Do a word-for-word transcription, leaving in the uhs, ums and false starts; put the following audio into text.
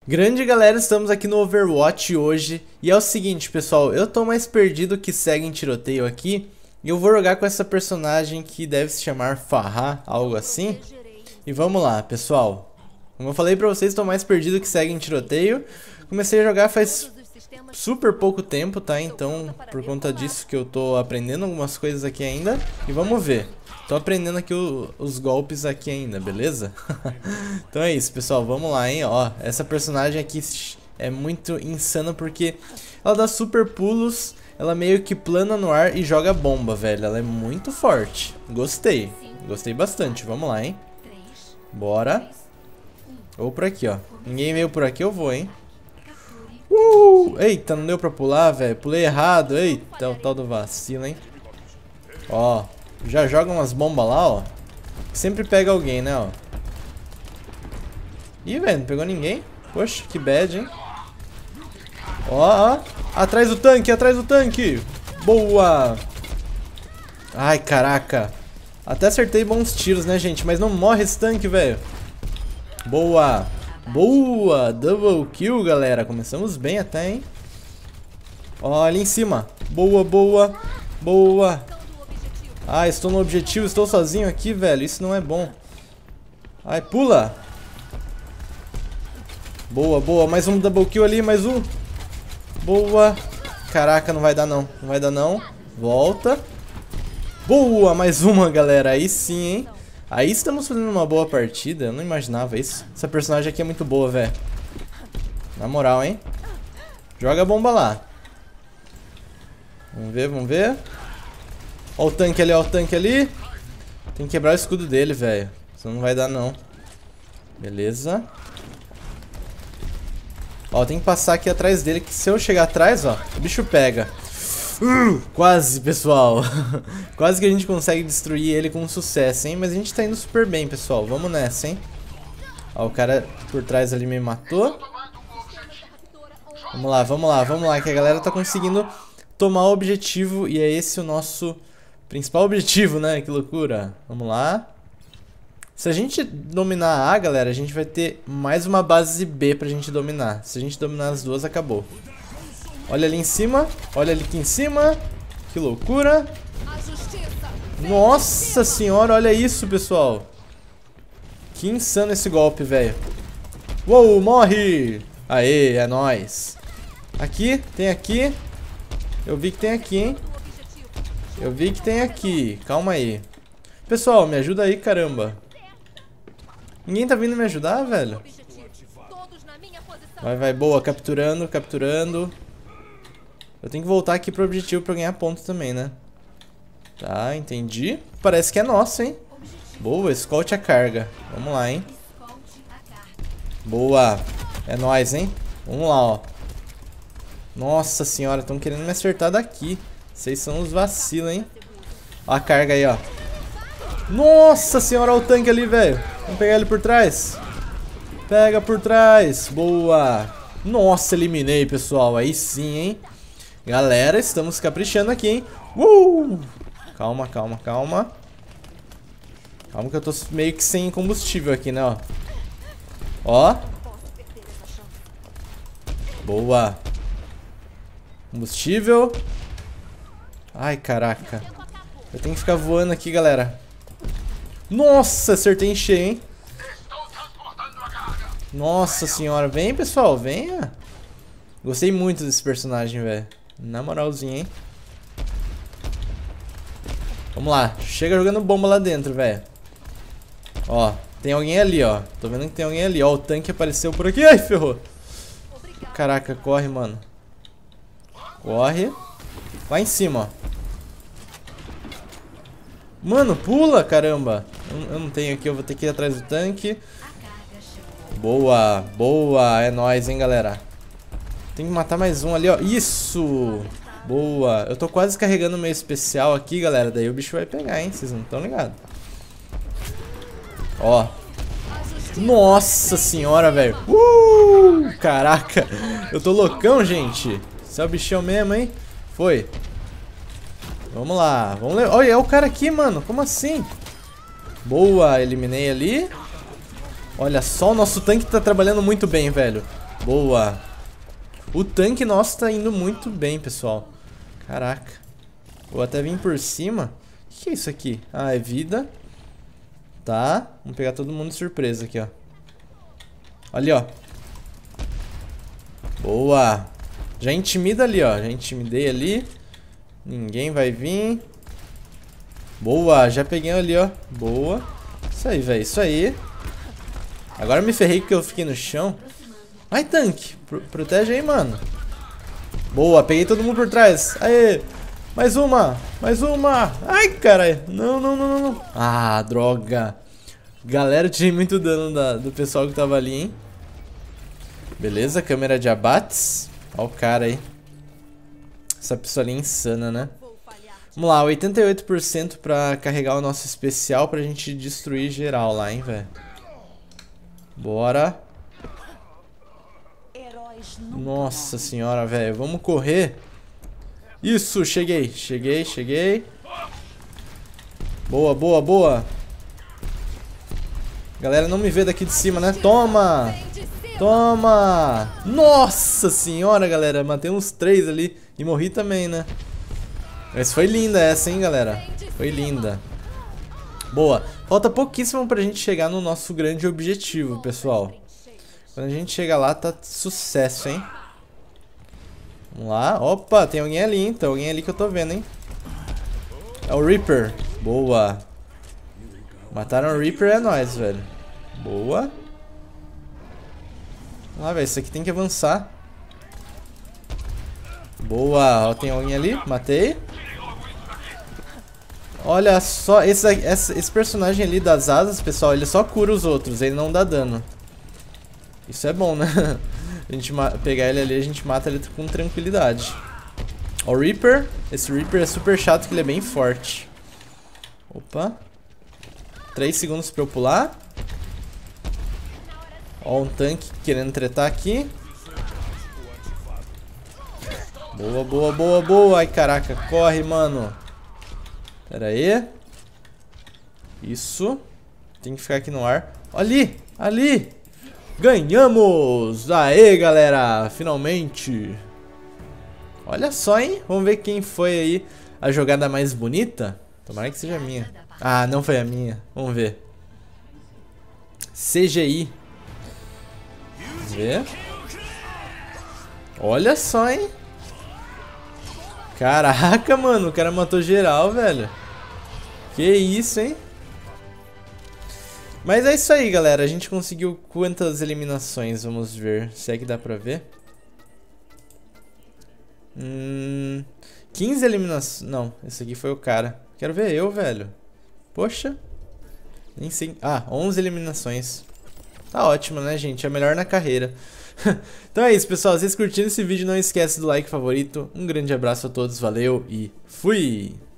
Grande galera, estamos aqui no Overwatch hoje. E é o seguinte, pessoal, eu tô mais perdido que segue em tiroteio aqui. E eu vou jogar com essa personagem que deve se chamar Pharah, algo assim. E vamos lá, pessoal. Como eu falei pra vocês, tô mais perdido que segue em tiroteio. Comecei a jogar faz super pouco tempo, tá? Então, por conta disso que eu tô aprendendo algumas coisas aqui ainda. E vamos ver. Tô aprendendo aqui o, os golpes aqui ainda, beleza? Então é isso, pessoal, vamos lá, hein? Ó, essa personagem aqui é muito insana porque ela dá super pulos, ela meio que plana no ar e joga bomba, velho. Ela é muito forte. Gostei, gostei bastante. Vamos lá, hein? Bora. Ou por aqui, ó. Ninguém veio por aqui, eu vou, hein? Uh! Eita, não deu pra pular, velho. Pulei errado. Eita, o tal do vacilo, hein? Ó. Já joga umas bombas lá, ó. Sempre pega alguém, né, ó. Ih, velho, não pegou ninguém. Poxa, que bad, hein. Ó, ó. Atrás do tanque, atrás do tanque. Boa. Ai, caraca. Até acertei bons tiros, né, gente. Mas não morre esse tanque, velho. Boa. Boa. Double kill, galera. Começamos bem até, hein. Ó, ali em cima. Boa, boa. Boa. Ah, estou no objetivo, estou sozinho aqui, velho. Isso não é bom. Ai, pula. Boa, boa. Mais um double kill ali, mais um. Boa. Caraca, não vai dar não. Não vai dar não. Volta. Boa, mais uma, galera. Aí sim, hein. Aí estamos fazendo uma boa partida. Eu não imaginava isso. Essa personagem aqui é muito boa, velho. Na moral, hein. Joga a bomba lá. Vamos ver, vamos ver. Ó o tanque ali, ó o tanque ali. Tem que quebrar o escudo dele, velho. Senão não vai dar, não. Beleza. Ó, tem que passar aqui atrás dele, que se eu chegar atrás, ó, o bicho pega. Uh, quase, pessoal. Quase que a gente consegue destruir ele com sucesso, hein? Mas a gente tá indo super bem, pessoal. Vamos nessa, hein? Ó, o cara por trás ali me matou. Vamos lá, vamos lá, vamos lá, que a galera tá conseguindo tomar o objetivo. E é esse o nosso principal objetivo, né? Que loucura. Vamos lá. Se a gente dominar A, galera, a gente vai ter mais uma base B pra gente dominar. Se a gente dominar as duas, acabou. Olha ali em cima. Olha ali aqui em cima. Que loucura. Nossa senhora, olha isso, pessoal. Que insano esse golpe, velho. Uou, morre. Aê, é nóis. Aqui, tem aqui. Eu vi que tem aqui, hein. Eu vi que tem aqui. Calma aí. Pessoal, me ajuda aí, caramba. Ninguém tá vindo me ajudar, velho. Vai, vai, boa. Capturando, capturando. Eu tenho que voltar aqui pro objetivo pra ganhar ponto também, né? Tá, entendi. Parece que é nosso, hein? Boa, escolte a carga. Vamos lá, hein? Boa. É nóis, hein? Vamos lá, ó. Nossa senhora, estão querendo me acertar daqui. Vocês são os vacilos, hein? Ó a carga aí, ó. Nossa senhora, olha o tanque ali, velho. Vamos pegar ele por trás. Pega por trás. Boa. Nossa, eliminei, pessoal. Aí sim, hein? Galera, estamos caprichando aqui, hein? Uh! Calma, calma, calma. Calma que eu tô meio que sem combustível aqui, né, ó. Ó. Boa. Combustível. Ai, caraca. Eu tenho que ficar voando aqui, galera. Nossa, acertei em cheio, hein? Nossa senhora. Vem, pessoal, venha. Gostei muito desse personagem, velho. Na moralzinha, hein? Vamos lá. Chega jogando bomba lá dentro, velho. Ó, tem alguém ali, ó. Tô vendo que tem alguém ali. Ó, o tanque apareceu por aqui. Ai, ferrou. Caraca, corre, mano. Corre. Lá em cima, ó. Mano, pula, caramba. Eu, eu não tenho aqui, eu vou ter que ir atrás do tanque. Boa, boa. É nóis, hein, galera. Tem que matar mais um ali, ó. Isso. Boa. Eu tô quase carregando o meu especial aqui, galera. Daí o bicho vai pegar, hein. Vocês não estão ligados. Ó. Nossa senhora, velho. Uh, caraca. Eu tô loucão, gente. Esse é o bichão mesmo, hein. Foi. Vamos lá. Vamos ler. Olha, é o cara aqui, mano. Como assim? Boa, eliminei ali. Olha só, o nosso tanque tá trabalhando muito bem, velho. Boa. O tanque nosso tá indo muito bem, pessoal. Caraca. Vou até vir por cima. O que é isso aqui? Ah, é vida. Tá. Vamos pegar todo mundo de surpresa aqui, ó. Olha, ó. Boa. Já intimida ali, ó. Já intimidei ali. Ninguém vai vir. Boa. Já peguei ali, ó. Boa. Isso aí, velho. Isso aí. Agora eu me ferrei porque eu fiquei no chão. Ai, tanque. Pro protege aí, mano. Boa. Peguei todo mundo por trás. Aê. Mais uma. Mais uma. Ai, caralho. Não, não, não, não. Ah, droga. Galera, eu tirei muito dano da, do pessoal que tava ali, hein. Beleza, câmera de abates. Olha o cara aí. Essa pistolinha insana, né? Vamos lá, oitenta e oito por cento pra carregar o nosso especial pra gente destruir geral lá, hein, velho. Bora. Nossa senhora, velho. Vamos correr. Isso, cheguei. Cheguei, cheguei. Boa, boa, boa. Galera, não me vê daqui de cima, né? Toma! Toma! Nossa senhora, galera. Matei uns três ali. E morri também, né? Mas foi linda essa, hein, galera? Foi linda. Boa. Falta pouquíssimo pra gente chegar no nosso grande objetivo, pessoal. Quando a gente chegar lá, tá sucesso, hein? Vamos lá. Opa, tem alguém ali, hein? Tem alguém ali que eu tô vendo, hein? É o Reaper. Boa. Mataram o Reaper, é nóis, velho. Boa. Vamos lá, velho. Isso aqui tem que avançar. Boa. Ó, tem alguém ali. Matei. Olha só. Esse, esse, esse personagem ali das asas, pessoal, ele só cura os outros. Ele não dá dano. Isso é bom, né? A gente pegar ele ali, a gente mata ele com tranquilidade. Ó, o Reaper. Esse Reaper é super chato, que ele é bem forte. Opa. três segundos pra eu pular. Ó, um tanque querendo tretar aqui. Boa, boa, boa, boa. Ai, caraca. Corre, mano. Pera aí. Isso. Tem que ficar aqui no ar. Ali, ali. Ganhamos! Aê, galera! Finalmente! Olha só, hein? Vamos ver quem foi aí a jogada mais bonita. Tomara que seja a minha. Ah, não foi a minha. Vamos ver. C G I. Vamos ver. Olha só, hein? Caraca, mano. O cara matou geral, velho. Que isso, hein? Mas é isso aí, galera. A gente conseguiu quantas eliminações? Vamos ver. Se é que dá pra ver. Hum, quinze eliminações. Não, esse aqui foi o cara. Quero ver eu, velho. Poxa. Nem sei. Ah, onze eliminações. Tá ótimo, né, gente? É melhor na carreira. Então é isso, pessoal. Se vocês curtiram esse vídeo, não esquece do like favorito. Um grande abraço a todos. Valeu e fui!